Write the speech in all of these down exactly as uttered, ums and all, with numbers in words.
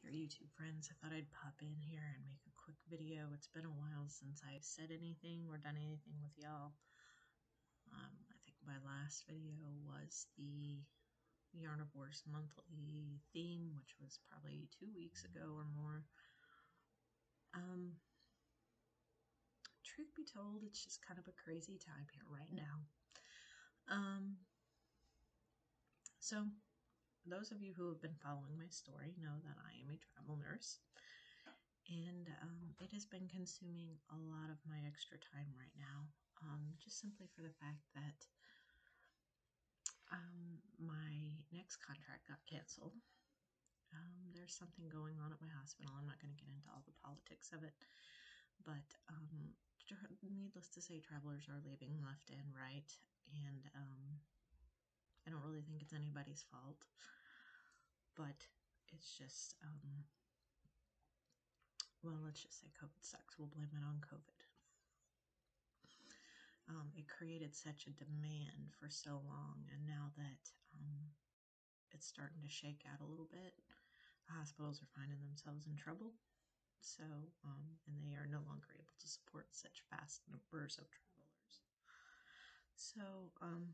for YouTube friends. I thought I'd pop in here and make a quick video. It's been a while since I've said anything or done anything with y'all. Um, I think my last video was the Yarnivores monthly theme, which was probably two weeks ago or more. Um, truth be told, it's just kind of a crazy time here right now. Um, so, those of you who have been following my story know that I am a travel nurse, and um, it has been consuming a lot of my extra time right now, um, just simply for the fact that um, my next contract got canceled. Um, there's something going on at my hospital. I'm not going to get into all the politics of it, but um, needless to say, travelers are leaving left and right, and um, I don't really think it's anybody's fault, but it's just, um, well, let's just say COVID sucks. We'll blame it on COVID. Um, it created such a demand for so long, and now that um, it's starting to shake out a little bit, hospitals are finding themselves in trouble. So, um, and they are no longer able to support such vast numbers of travelers. So, um,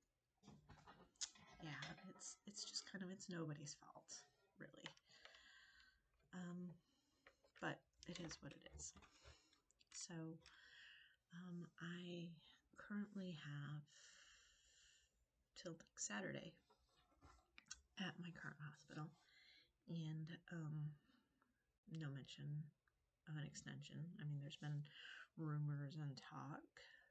yeah, it's it's just kind of, it's nobody's fault, really. Um, but it is what it is. So, um, I currently have till Saturday at my current hospital, and um, no mention of an extension. I mean, there's been rumors and talk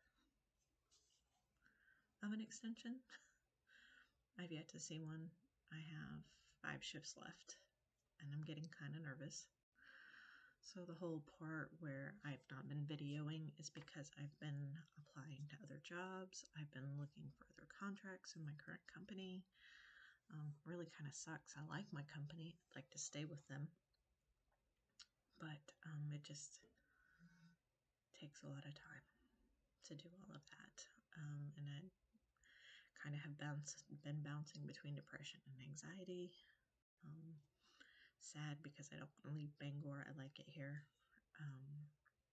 of an extension. I've yet to see one. I have five shifts left, and I'm getting kind of nervous. So the whole part where I've not been videoing is because I've been applying to other jobs. I've been looking for other contracts in my current company. Um, really kind of sucks. I like my company. I'd like to stay with them. But um, it just takes a lot of time to do all of that. Um, and I kind of have bounced, been bouncing between depression and anxiety. Um, sad because I don't want to leave Bangor. I like it here. Um,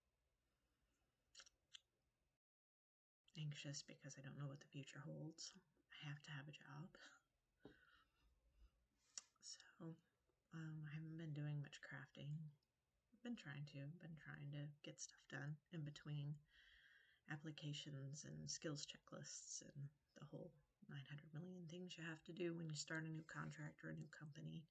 anxious because I don't know what the future holds. I have to have a job. So, um, I haven't been doing much crafting. I've been trying to, been trying to get stuff done in between applications and skills checklists and the whole nine hundred million things you have to do when you start a new contract or a new company.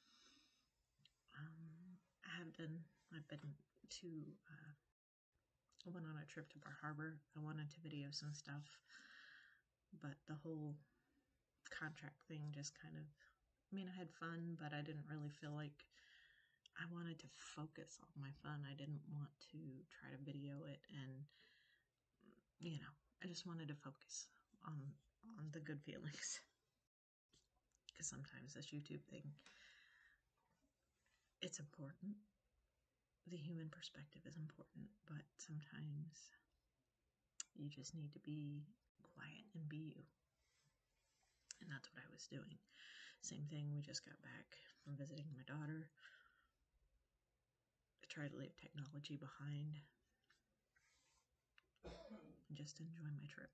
Um, I have done, I've been to, uh, I went on a trip to Bar Harbor. I wanted to video some stuff, but the whole contract thing just kind of, I mean, I had fun, but I didn't really feel like I wanted to focus on my fun. I didn't want to try to video it, and, you know, I just wanted to focus on, on the good feelings. Because sometimes this YouTube thing, it's important. The human perspective is important, but sometimes you just need to be quiet and be you. And that's what I was doing. Same thing, we just got back from visiting my daughter. I try to leave technology behind and just enjoy my trip.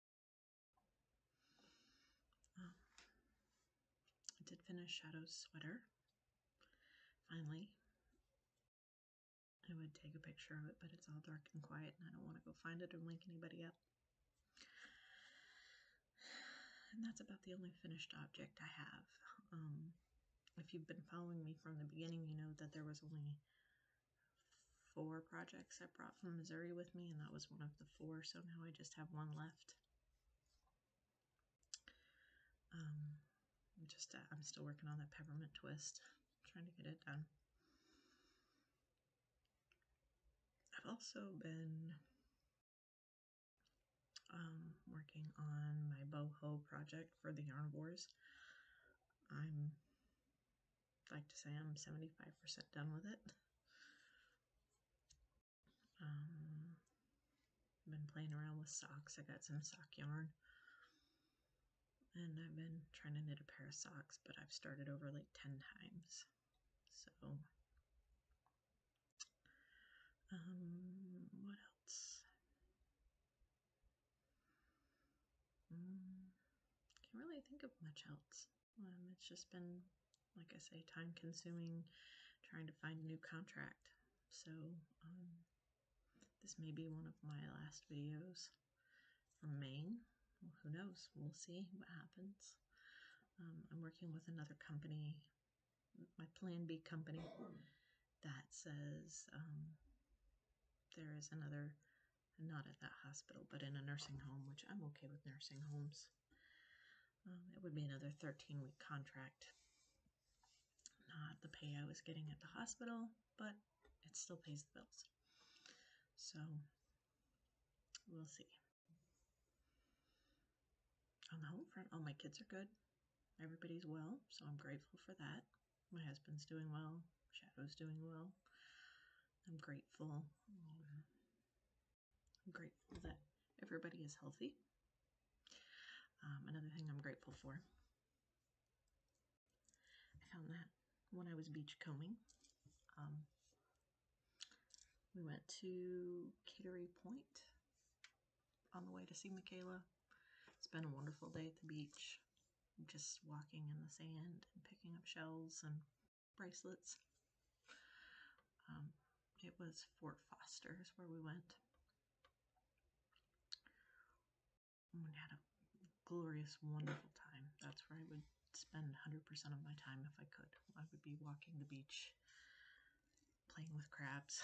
Um, I did finish Shadow's sweater. Finally. I would take a picture of it, but it's all dark and quiet, and I don't want to go find it or link anybody up. And that's about the only finished object I have. Um, if you've been following me from the beginning, you know that there was only four projects I brought from Missouri with me, and that was one of the four, so now I just have one left. Um, I'm just, uh, I'm still working on that peppermint twist, trying to get it done. I've also been um, working on my boho project for the Yarnivores. I'm, like to say I'm seventy-five percent done with it. Um, been playing around with socks. I got some sock yarn. And I've been trying to knit a pair of socks, but I've started over like ten times. So think of much else. Um, it's just been, like I say, time consuming trying to find a new contract. So um, this may be one of my last videos from Maine. Well, who knows? We'll see what happens. Um, I'm working with another company, my Plan B company, that says um, there is another, not at that hospital, but in a nursing home, which I'm okay with nursing homes. Um, it would be another thirteen week contract. Not the pay I was getting at the hospital, but it still pays the bills. So we'll see. On the home front, all my kids are good. Everybody's well, so I'm grateful for that. My husband's doing well. Shadow's doing well. I'm grateful. Um, I'm grateful that everybody is healthy. Um, another thing I'm grateful for, I found that when I was beachcombing, um, we went to Kittery Point on the way to see Michaela. It's been a wonderful day at the beach, just walking in the sand and picking up shells and bracelets. Um, it was Fort Foster is where we went. We had a glorious, wonderful time. That's where I would spend one hundred percent of my time if I could. I would be walking the beach, playing with crabs.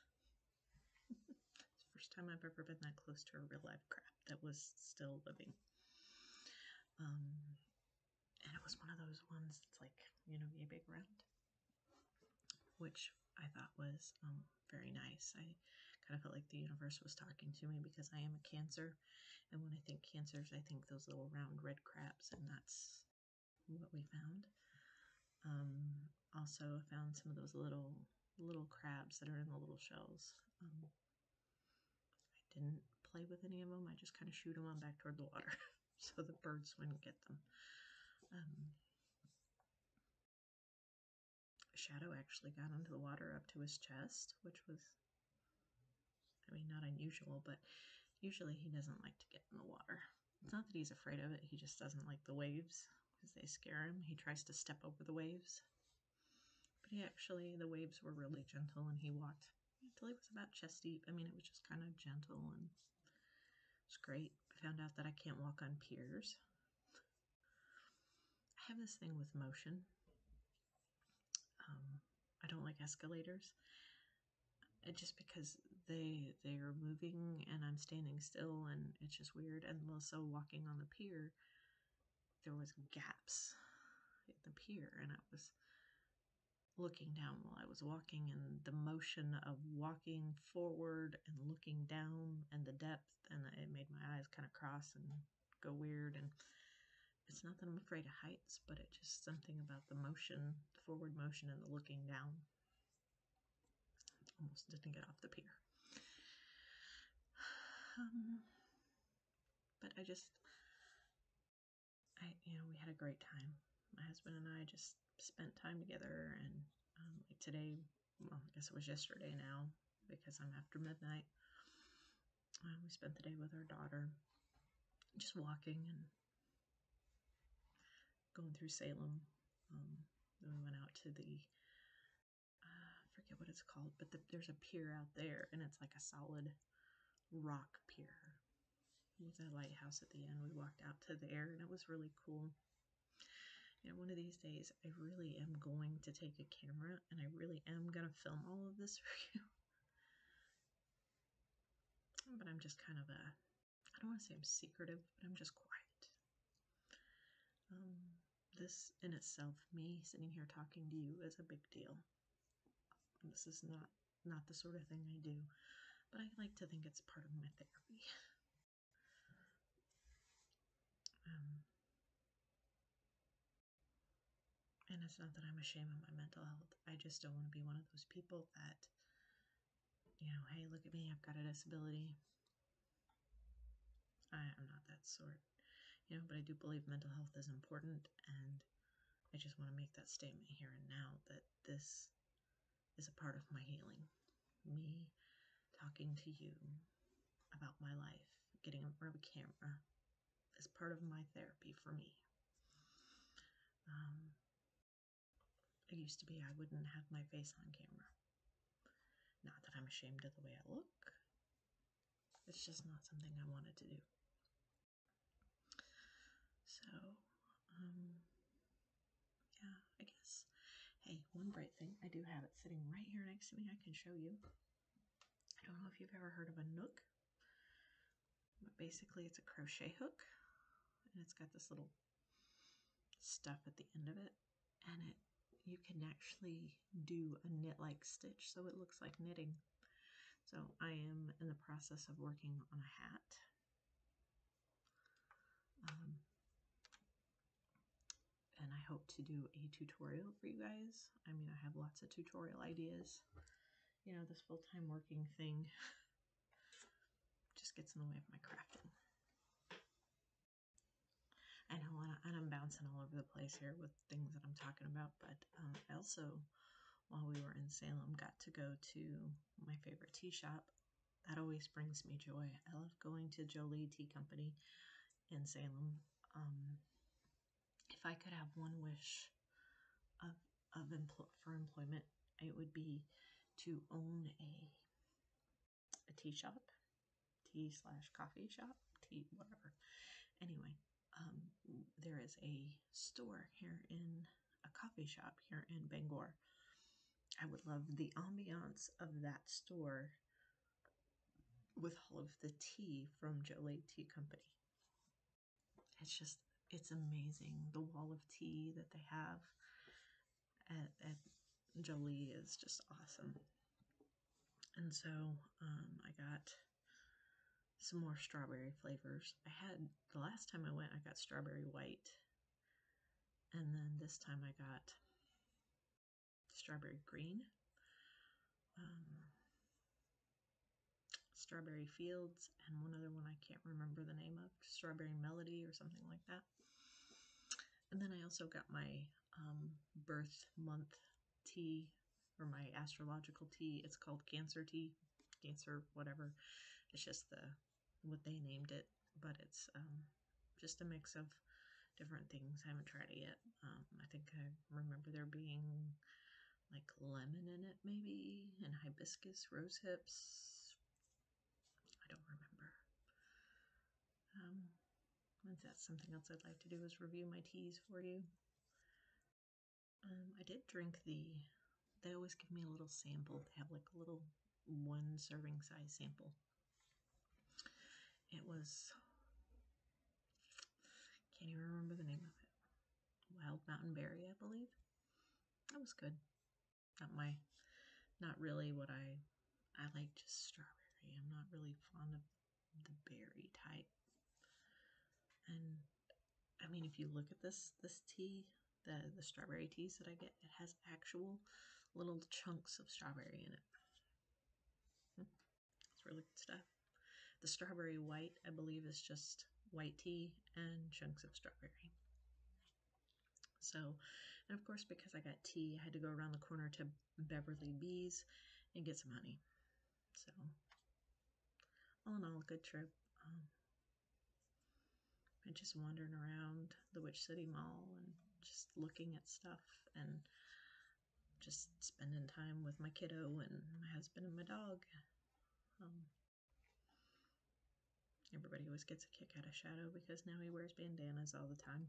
It's the first time I've ever been that close to a real live crab that was still living. Um, and it was one of those ones that's like, you know, yay big round, which I thought was um, very nice. I kind of felt like the universe was talking to me because I am a Cancer, and when I think cancers, I think those little round red crabs, and that's what we found. Um, also found some of those little little crabs that are in the little shells. Um, I didn't play with any of them. I just kind of shoot them on back toward the water so the birds wouldn't get them. Um, Shadow actually got into the water up to his chest, which was, I mean, not unusual, but usually he doesn't like to get in the water. It's not that he's afraid of it, he just doesn't like the waves because they scare him. He tries to step over the waves. But he actually, the waves were really gentle and he walked until he was about chest deep. I mean, it was just kind of gentle and it was great. I found out that I can't walk on piers. I have this thing with motion. Um, I don't like escalators. It just because they they are moving and I'm standing still and it's just weird. And also walking on the pier, there was gaps at the pier and I was looking down while I was walking, and the motion of walking forward and looking down and the depth, and it made my eyes kind of cross and go weird. And it's not that I'm afraid of heights, but it just something about the motion, the forward motion and the looking down. Almost didn't get off the pier. Um, but I just, I, you know, we had a great time. My husband and I just spent time together, and um, like today, well, I guess it was yesterday now, because I'm after midnight. Uh, we spent the day with our daughter, just walking and going through Salem. Um, then we went out to the, uh, I forget what it's called, but the, there's a pier out there, and it's like a solid rock pier with a lighthouse at the end. We walked out to there, and it was really cool. You know, one of these days, I really am going to take a camera, and I really am going to film all of this for you. But I'm just kind of a, I don't want to say I'm secretive, but I'm just quiet. Um, this in itself, me sitting here talking to you, is a big deal. This is not, not the sort of thing I do, but I like to think it's part of my therapy. Um, and it's not that I'm ashamed of my mental health. I just don't want to be one of those people that, you know, hey, look at me, I've got a disability. I am not that sort, you know, but I do believe mental health is important, and I just want to make that statement here and now that this is a part of my healing. Me talking to you about my life, getting in front of a camera, is part of my therapy for me. Um, it used to be I wouldn't have my face on camera. Not that I'm ashamed of the way I look. It's just not something I wanted to do. So, um, yeah, I guess. Hey, one bright thing, I do have it sitting right here next to me. I can show you. I don't know if you've ever heard of a Nook, but basically it's a crochet hook, and it's got this little stuff at the end of it, and it you can actually do a knit-like stitch, so it looks like knitting. So I am in the process of working on a hat. Um, and I hope to do a tutorial for you guys. I mean, I have lots of tutorial ideas. You know, this full-time working thing just gets in the way of my crafting. I know, and I'm bouncing all over the place here with things that I'm talking about, but um, I also, while we were in Salem, got to go to my favorite tea shop. That always brings me joy. I love going to Jolie Tea Company in Salem. Um, if I could have one wish of, of empl for employment, it would be to own a, a tea shop, tea slash coffee shop, tea, whatever. Anyway, um, there is a store here in, a coffee shop here in Bangor. I would love the ambiance of that store with all of the tea from Jolie Tea Company. It's just, it's amazing. The wall of tea that they have at, at Jolie is just awesome. And so um, I got some more strawberry flavors. I had, the last time I went, I got strawberry white. And then this time I got strawberry green, um, strawberry fields, and one other one I can't remember the name of, strawberry melody or something like that. And then I also got my um, birth month tea, or my astrological tea. It's called Cancer tea, Cancer whatever. It's just the what they named it, but it's um, just a mix of different things. I haven't tried it yet. Um, I think I remember there being like lemon in it, maybe, and hibiscus, rose hips. I don't remember. Um, that's something else I'd like to do, is review my teas for you. Um, I did drink the, they always give me a little sample. They have like a little one serving size sample. It was, can't even remember the name of it. Wild Mountain Berry, I believe. That was good. Not my, not really what I, I like just strawberry. I'm not really fond of the berry type. And I mean, if you look at this, this tea, the, the strawberry teas that I get, it has actual little chunks of strawberry in it. It's really good stuff. The strawberry white, I believe, is just white tea and chunks of strawberry. So, and of course, because I got tea, I had to go around the corner to Beverly Bees and get some honey. So, all in all, a good trip. Um, and just wandering around the Witch City Mall and just looking at stuff and just spending time with my kiddo and my husband and my dog. Um, everybody always gets a kick out of Shadow because now he wears bandanas all the time.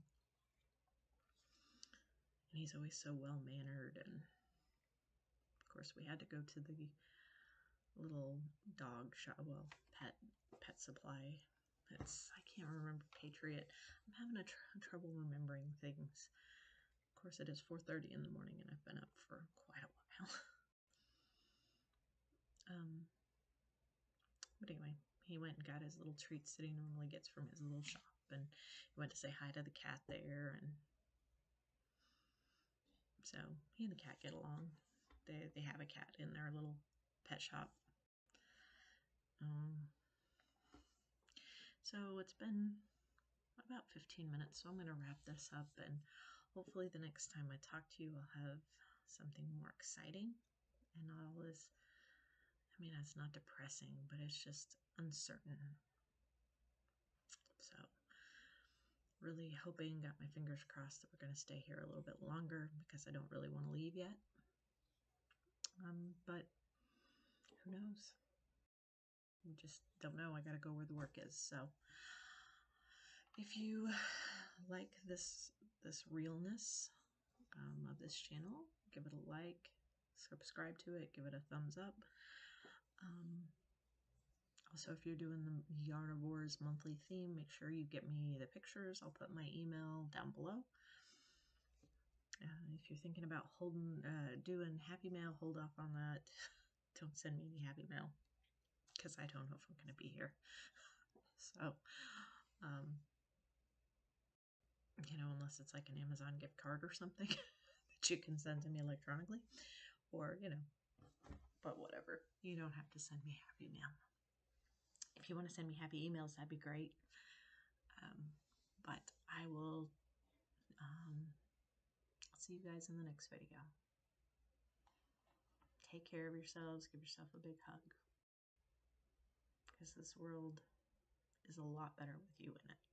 And he's always so well-mannered. And of course, we had to go to the little dog shop, well, pet pet supply. It's, I can't remember, Patriot. I'm having a tr trouble remembering things. Of course, it is four thirty in the morning, and I've been up for quite a while. um, but anyway, he went and got his little treats that he normally gets from his little shop, and he went to say hi to the cat there, and so he and the cat get along. They they have a cat in their little pet shop. Um, so it's been about fifteen minutes, so I'm going to wrap this up, and hopefully the next time I talk to you, I'll have something more exciting and not all this, I mean, it's not depressing, but it's just uncertain. So really hoping, got my fingers crossed that we're going to stay here a little bit longer because I don't really want to leave yet. Um, but who knows? I just don't know. I got to go where the work is. So if you like this this realness um, of this channel, give it a like, subscribe to it, give it a thumbs up. Um, also, if you're doing the Yarnivores monthly theme, make sure you get me the pictures. I'll put my email down below. Uh, if you're thinking about holding, uh, doing Happy Mail, hold off on that. Don't send me any Happy Mail because I don't know if I'm going to be here. So, um, you know, unless it's like an Amazon gift card or something that you can send to me electronically, or, you know, but whatever. You don't have to send me Happy Mail. If you want to send me happy emails, that'd be great. Um, but I will um, see you guys in the next video. Take care of yourselves. Give yourself a big hug. Because this world is a lot better with you in it.